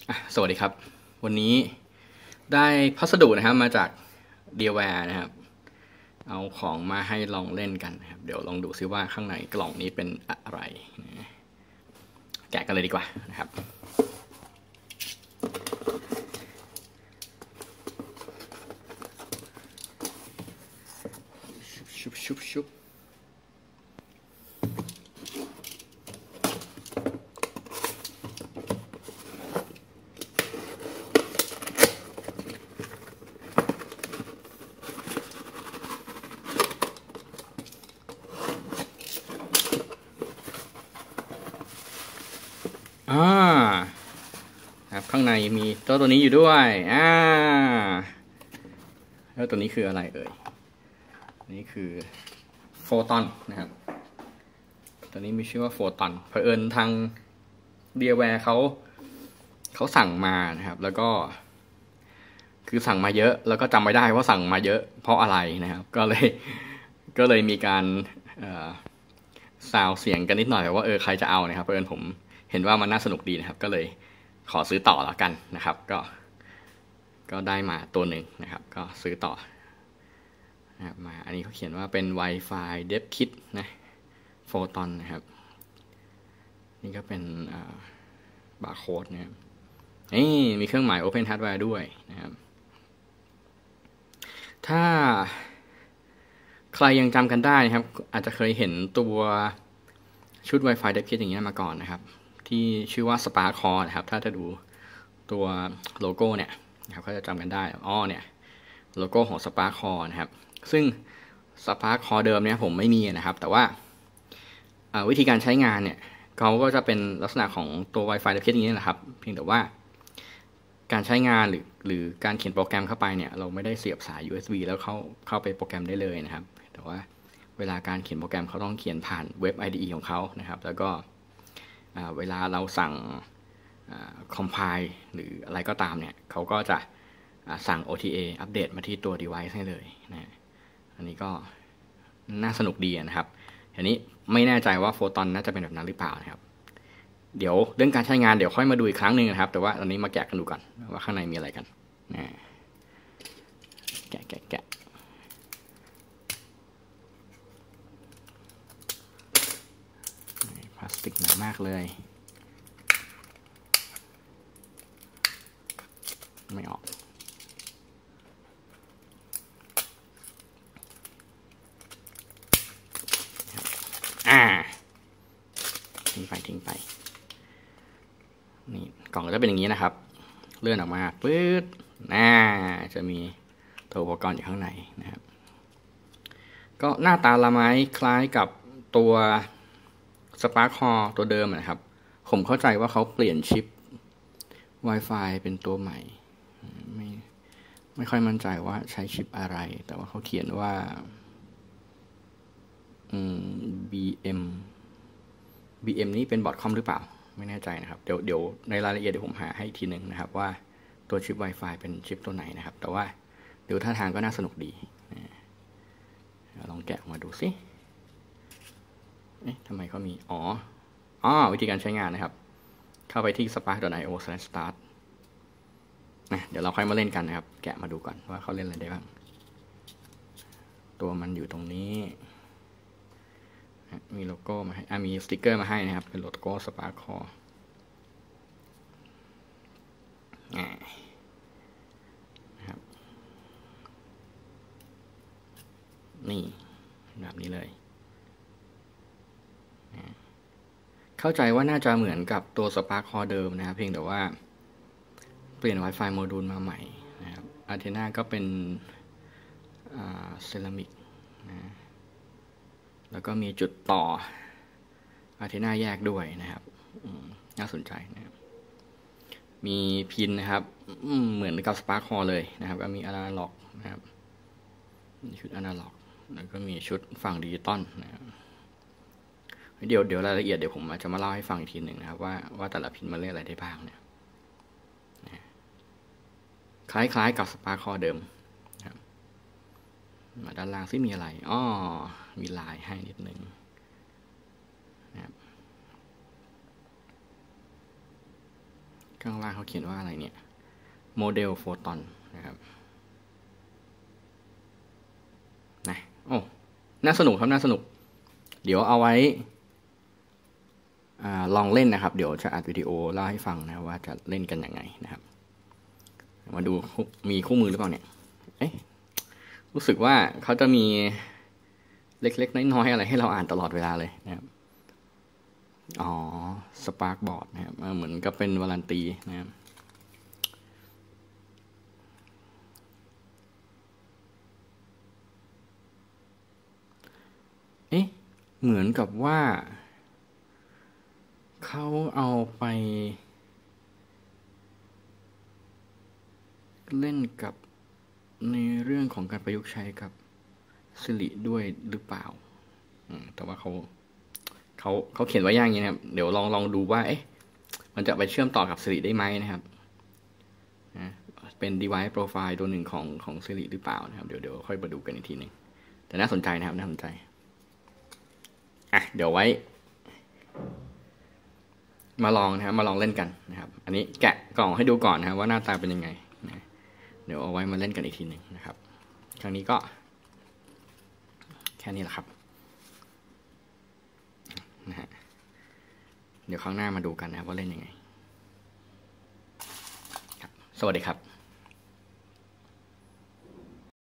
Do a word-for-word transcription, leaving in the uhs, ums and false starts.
สวัสดีครับวันนี้ได้พัสดุนะครับมาจาก ดี แวร์ นะครับเอาของมาให้ลองเล่นกันนะครับเดี๋ยวลองดูซิว่าข้างในกล่องนี้เป็นอะไรแกะกันเลยดีกว่านะครับชุบชุบชุบอ่าครับข้างในมีตัวตัวนี้อยู่ด้วยอ่าแล้วตัวนี้คืออะไรเอ่ยนี่คือโฟตอนนะครับตัวนี้มีชื่อว่าโฟตอนเผอิญทาง ดี แวร์ เขาเขาสั่งมานะครับแล้วก็คือสั่งมาเยอะแล้วก็จำไม่ได้ว่าสั่งมาเยอะเพราะอะไรนะครับก็เลยก็เลยมีการซาวเสียงกันนิดหน่อยว่าเออใครจะเอานะครับเผอิญผมเห็นว่ามันน่าสนุกดีนะครับก็เลยขอซื้อต่อแล้วกันนะครับก็ก็ได้มาตัวหนึ่งนะครับก็ซื้อต่อนะครับมาอันนี้เขาเขียนว่าเป็น Wi-Fi Dev Kit นะ Photon นะครับนี่ก็เป็นบาร์โค้ดนะครับนี่มีเครื่องหมาย Open Hardware ด้วยนะครับถ้าใครยังจำกันได้นะครับอาจจะเคยเห็นตัวชุด Wi-Fi Dev Kit อย่างนี้มาก่อนนะครับที่ชื่อว่า Spark Core นะครับถ้าจะดูตัวโลโก้เนี่ยนะครับก็จะจำกันได้อ้อเนี่ยโลโก้ของ Spark Core นะครับซึ่ง Spark Core เดิมเนี่ยผมไม่มีนะครับแต่ว่าวิธีการใช้งานเนี่ยเขาก็จะเป็นลักษณะของตัว Wi-Fi Dev Kit อย่างนี้นะครับเพียงแต่ว่าการใช้งานหรือหรือการเขียนโปรแกรมเข้าไปเนี่ยเราไม่ได้เสียบสาย ยู เอส บี แล้วเข้าเข้าไปโปรแกรมได้เลยนะครับแต่ว่าเวลาการเขียนโปรแกรมเขาต้องเขียนผ่านเว็บ ไอ ดี อี ของเขานะครับแล้วก็เวลาเราสั่ง compile หรืออะไรก็ตามเนี่ยเขาก็จะสั่ง โอ ที เอ อัปเดตมาที่ตัว device ให้เลยนะอันนี้ก็น่าสนุกดีนะครับทีนี้ไม่แน่ใจว่าโฟตอนน่าจะเป็นแบบนั้นหรือเปล่านะครับเดี๋ยวเรื่องการใช้งานเดี๋ยวค่อยมาดูอีกครั้งหนึ่งนะครับแต่ว่าตอนนี้มาแกะกันดูกันว่าข้างในมีอะไรกันนะแกะแกะแกะพลาสติกหนามากเลยไม่ออกอ่าทิ้งไปทิ้งไปนี่กล่องก็จะเป็นอย่างนี้นะครับเลื่อนออกมาปื๊ดน่าจะมีตัวอุปกรณ์อยู่ข้างในนะครับก็หน้าตาละไม้คล้ายกับตัว Spark Core ตัวเดิมนะครับผมเข้าใจว่าเขาเปลี่ยนชิป Wi-Fi เป็นตัวใหม่ไม่ไม่ค่อยมั่นใจว่าใช้ชิปอะไรแต่ว่าเขาเขียนว่าอืม บี เอ็ม บี เอ็ม นี้เป็นบอร์ดคอมหรือเปล่าไม่แน่ใจนะครับเดี๋ยวเดี๋ยวในรายละเอียดเดี๋ยวผมหาให้อีกทีหนึ่งนะครับว่าตัวชิป Wi-Fi เป็นชิปตัวไหนนะครับแต่ว่าเดี๋ยวท่าทางก็น่าสนุกดีลองแกะออกมาดูสิเอ๊ะทำไมเขามีอ๋ออ๋อวิธีการใช้งานนะครับเข้าไปที่ spark ดอท ไอ โอ สแลช สตาร์ท นะเดี๋ยวเราค่อยมาเล่นกันนะครับแกะมาดูก่อนว่าเขาเล่นอะไรได้บ้างตัวมันอยู่ตรงนี้มีโลโก้มาให้มีสติกเกอร์มาให้นะครับเป็นโลโก้ Spark Core นะครับนี่แบบนี้เลยเข้าใจว่าน่าจะเหมือนกับตัว Spark Core เดิมนะครับเพียงแต่ว่าเปลี่ยน Wi-Fi โมดูลมาใหม่นะครับอันเทน่าก็เป็นเซรามิกนะแล้วก็มีจุดต่ออันเทน่าแยกด้วยนะครับน่าสนใจนะครับมีพินนะครับเหมือนกับ Spark Core เลยนะครับก็มีอนาล็อกนะครับชุดอนาล็อกแล้วก็มีชุดฝั่งดิจิตอลนะครับเดี๋ยวเดี๋ยวรายละเอียดเดี๋ยวผมจะมาเล่าให้ฟังอีกทีหนึ่งนะครับว่าว่าแต่ละพินมาเล่นอะไรได้บ้างเนี่ยคล้ายๆกับ Spark Core เดิมนะครับมาด้านล่างซิมีอะไรอ้อมีลายให้นิดนึงนะครับข้างล่างเขาเขียนว่าอะไรเนี่ยโมเดลโฟตอนนะครับนะโอ้น่าสนุกครับน่าสนุกเดี๋ยวเอาไว้อ่าลองเล่นนะครับเดี๋ยวจะอัดวิดีโอเล่าให้ฟังนะว่าจะเล่นกันยังไงนะครับมาดูมีคู่มือหรือเปล่าเนี่ยเอ๊ะรู้สึกว่าเขาจะมีเล็กๆน้อยๆอะไรให้เราอ่านตลอดเวลาเลยนะครับอ๋อสปาร์กบอร์ดนะครับเหมือนกับเป็นวารันตีนะครับเอ๊ะเหมือนกับว่าเขาเอาไปเล่นกับในเรื่องของการประยุกต์ใช้กับสิริด้วยหรือเปล่าแต่ว่าเขาเขาเขาเขียนไว้อย่างนี้นะครับเดี๋ยวลองลองดูว่าเอ๊ะมันจะไปเชื่อมต่อกับสิริได้ไหมนะครับนะเป็น device profile ตัวหนึ่งของของสิริหรือเปล่านะครับเดี๋ยวเดี๋ยวค่อยมาดูกันอีกทีหนึ่งแต่น่าสนใจนะครับน่าสนใจอ่ะเดี๋ยวไว้มาลองนะครับมาลองเล่นกันนะครับอันนี้แกะกล่องให้ดูก่อนนะครับว่าหน้าตาเป็นยังไงนะเดี๋ยวเอาไว้มาเล่นกันอีกทีหนึ่งนะครับครั้งนี้ก็แค่นี้แหละครับนะฮะเดี๋ยวครั้งหน้ามาดูกันนะครับว่าเล่นยังไงครับสวัสดีครับ